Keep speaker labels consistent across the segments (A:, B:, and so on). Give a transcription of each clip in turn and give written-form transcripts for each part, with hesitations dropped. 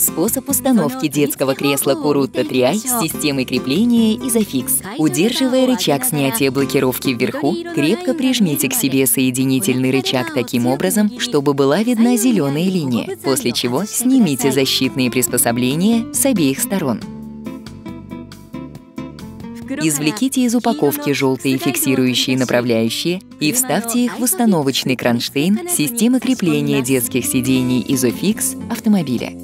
A: Способ установки детского кресла Kurutta Tri с системой крепления Isofix. Удерживая рычаг снятия блокировки вверху, крепко прижмите к себе соединительный рычаг таким образом, чтобы была видна зеленая линия, после чего снимите защитные приспособления с обеих сторон. Извлеките из упаковки желтые фиксирующие направляющие и вставьте их в установочный кронштейн системы крепления детских сидений Isofix автомобиля.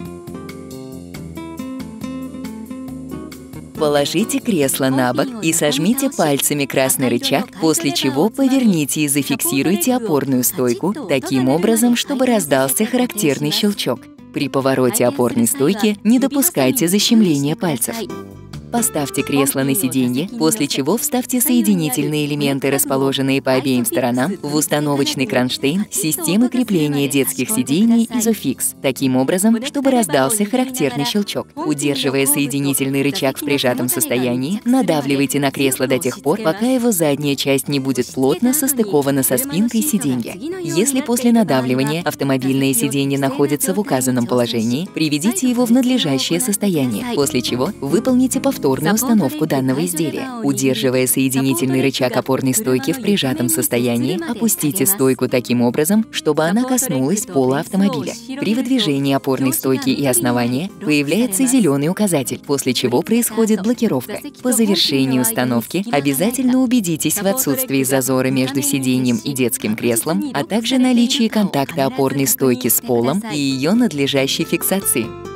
A: Положите кресло на бок и сожмите пальцами красный рычаг, после чего поверните и зафиксируйте опорную стойку таким образом, чтобы раздался характерный щелчок. При повороте опорной стойки не допускайте защемления пальцев. Поставьте кресло на сиденье, после чего вставьте соединительные элементы, расположенные по обеим сторонам, в установочный кронштейн системы крепления детских сидений Isofix, таким образом, чтобы раздался характерный щелчок. Удерживая соединительный рычаг в прижатом состоянии, надавливайте на кресло до тех пор, пока его задняя часть не будет плотно состыкована со спинкой сиденья. Если после надавливания автомобильное сиденье находится в указанном положении, приведите его в надлежащее состояние, после чего выполните повторную установку данного изделия. Удерживая соединительный рычаг опорной стойки в прижатом состоянии, опустите стойку таким образом, чтобы она коснулась пола автомобиля. При выдвижении опорной стойки и основания появляется зеленый указатель, после чего происходит блокировка. По завершении установки обязательно убедитесь в отсутствии зазора между сиденьем и детским креслом, а также наличии контакта опорной стойки с полом и ее надлежащей фиксации.